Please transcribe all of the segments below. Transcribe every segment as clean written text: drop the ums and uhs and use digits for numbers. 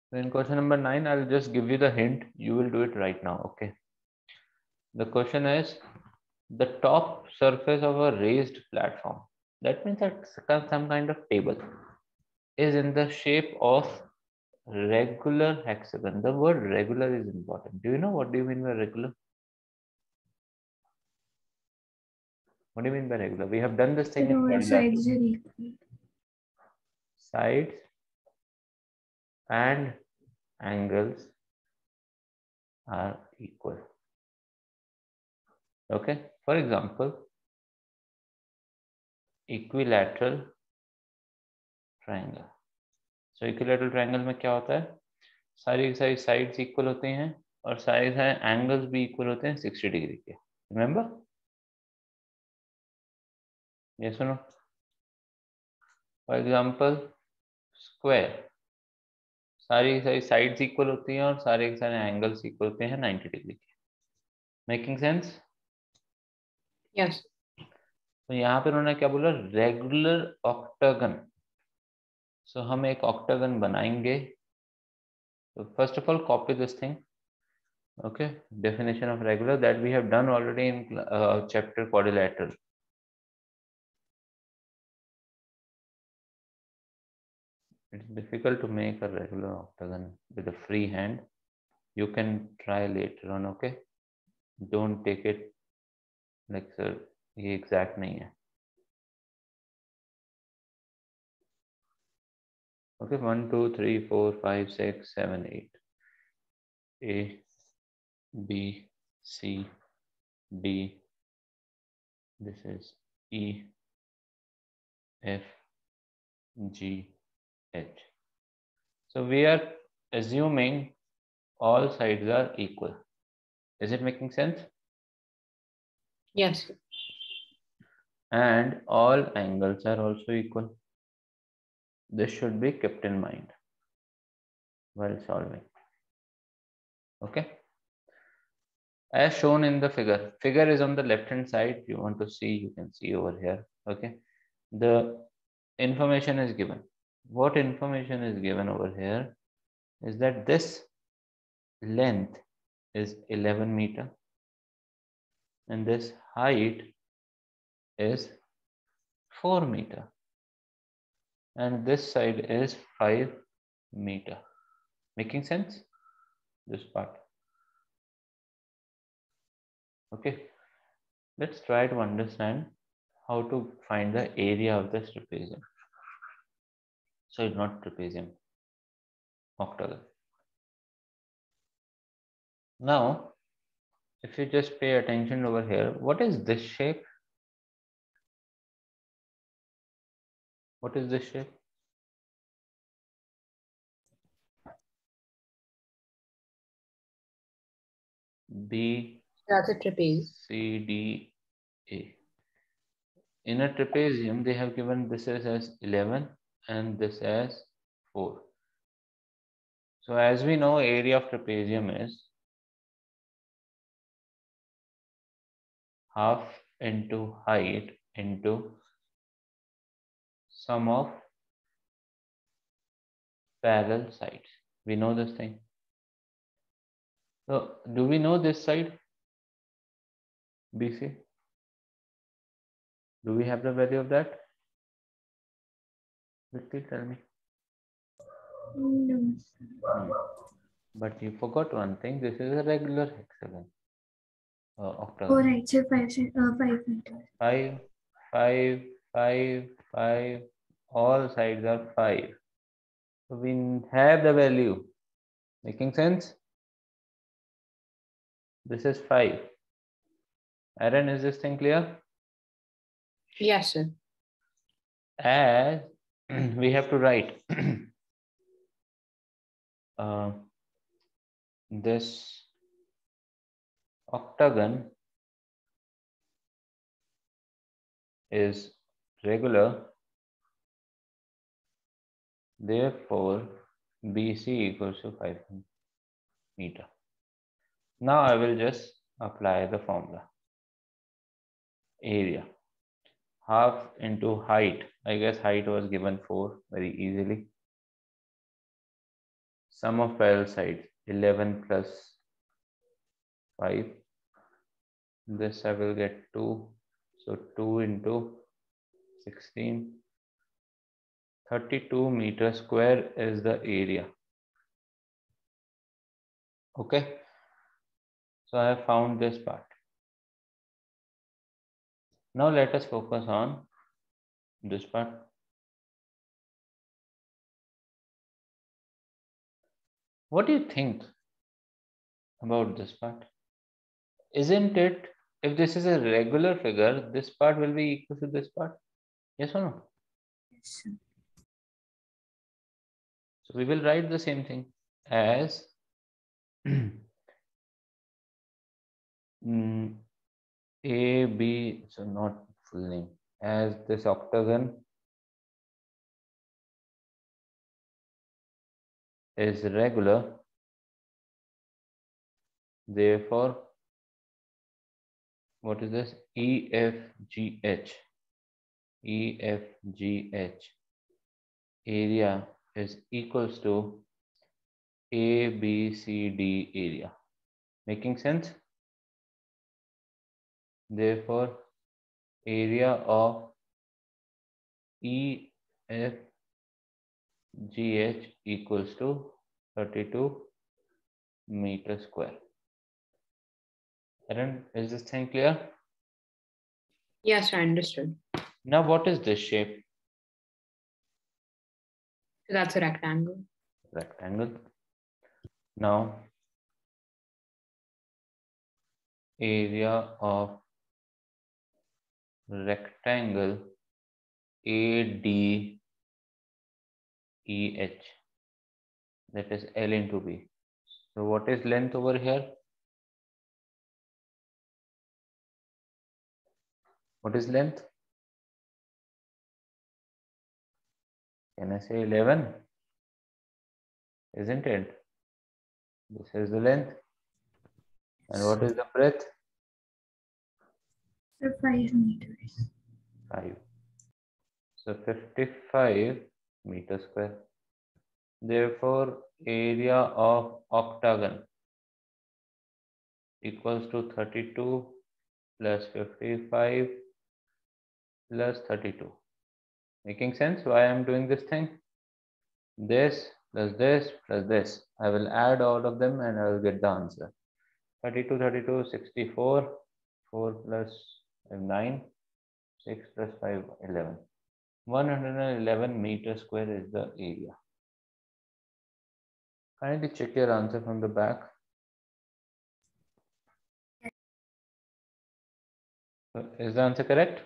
So in question number 9, I'll just give you the hint. You will do it right now. Okay. The question is the top surface of a raised platform. That means that some kind of table is in the shape of regular hexagon. The word regular is important. Do you know what do you mean by regular? What do you mean by regular? We have done this thing in all quadrilateral. sides are equal. Sides and angles are equal. Okay. For example, equilateral triangle. So equilateral triangle में क्या होता है? सारी sides equal होते हैं और सारे angles भी इक्वल होते हैं 60 डिग्री के. रिमेंबर? ये सुनो. फॉर एग्जांपल स्क्वायर, सारी साइड्स इक्वल होती हैं और सारे एंगल्स इक्वल होते हैं 90 डिग्री के. Making sense? यस. तो यहाँ पे उन्होंने क्या बोला? Regular octagon. सो हम एक ऑक्टागन बनाएंगे. तो first of all copy this thing. Okay, definition of regular that we have done already in chapter quadrilateral. It's difficult to make a regular octagon with a free hand. You can try later on. Okay, don't take it like sir ये exact नहीं है. Okay, 1 2 3 4 5 6 7 8 A B C D. This is E F G H. So we are assuming all sides are equal. Is it making sense? Yes. And all angles are also equal. This should be kept in mind while solving. Okay. As shown in the figure. Figure is on the left hand side. If you want to see, you can see over here. Okay. The information is given. What information is given over here is that this length is 11 meter and this height is 4 meter and this side is 5 meter. Making sense? This part. Okay, let's try to understand how to find the area of this trapezium. So it's not trapezium, octagon. Now, if you just pay attention over here, what is this shape? What is this shape? B, That's a trapeze. C, D, A. In a trapezium, they have given this as 11 and this as 4. So as we know, area of trapezium is half into height into sum of parallel sides. We know this thing. So do we know this side? BC? Do we have the value of that? Quickly tell me. No. But you forgot one thing. This is a regular hexagon. Octagon. Oh, right. So 5 meters. 5, 5, 5, 5. All sides are 5. So we have the value. Making sense? This is 5. Aaron, is this thing clear? Yes, sir. As we have to write this octagon is regular, therefore BC equals to 5 meter. Now I will just apply the formula. Area, half into height. I guess height was given 4 very easily. sum of parallel sides 11 plus 5. This I will get 2. So 2 into 16. 32 meters square is the area. Okay. So I have found this part. Now let us focus on this part. What do you think about this part? Isn't it, if this is a regular figure, this part will be equal to this part? Yes or no? Yes, sir. So we will write the same thing as A, B, so not full name, as this octagon is regular, therefore, what is this? EFGH. EFGH area is equals to ABCD area. Making sense? Therefore, area of EFGH equals to 32 meters square. Aaron, is this thing clear? Yes, I understood. Now, what is this shape? So that's a rectangle. Rectangle. Now, area of rectangle ADEH, that is L into B. So what is length over here? What is length? Can I say 11? Isn't it? This is the length. And what is the breadth? Sir, 5 meters. 5. So 55 meters square. Therefore, area of octagon equals to 32 plus 55 plus 32. Making sense why I am doing this thing? This plus this plus this. I will add all of them and I will get the answer. 32, 32, 64. 4 plus 9. 6 plus 5, 11. 111 meters square is the area. Kindly check your answer from the back. So is the answer correct?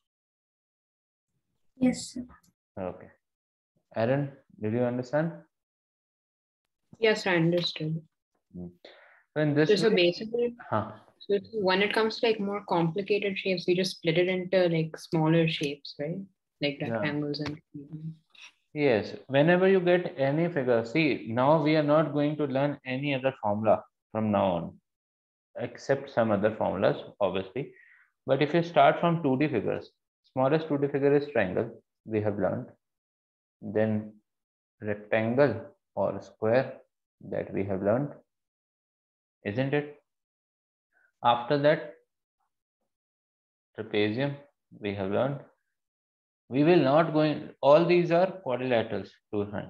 Yes, sir. Okay. Aaron, did you understand? Yes, I understood. So in this So way, basically, so when it comes to like more complicated shapes, we just split it into like smaller shapes, right? Like Yeah. rectangles and. Yes, whenever you get any figure, see, now we are not going to learn any other formula from now on, except some other formulas, obviously. But if you start from 2D figures, smallest 2D figure is triangle, we have learned. Then rectangle or square, that we have learned, isn't it? After that, trapezium, we have learned. We will not go in, all these are quadrilaterals to find.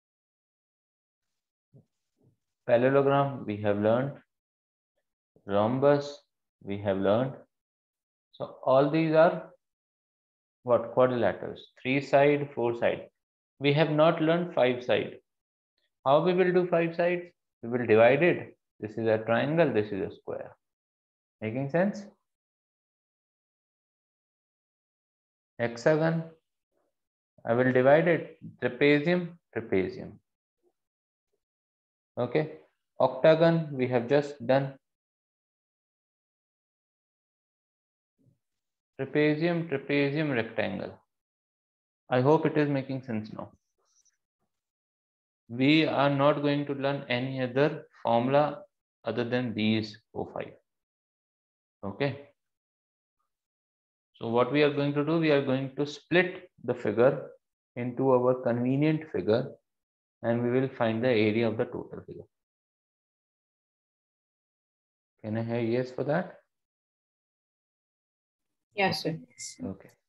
Parallelogram, we have learned. Rhombus, we have learned. So all these are what? Quadrilaterals. 3 side, 4 side. We have not learned 5 side. How we will do 5 sides? We will divide it. This is a triangle, this is a square. Making sense? Hexagon, I will divide it. Trapezium, trapezium. Okay. Octagon, we have just done. Trapezium, trapezium, rectangle. I hope it is making sense now. We are not going to learn any other formula other than these 4-5. Okay. So what we are going to do, we are going to split the figure into our convenient figure and we will find the area of the total figure. Can I hear yes for that? Yes, sir. Yes, sir. Okay.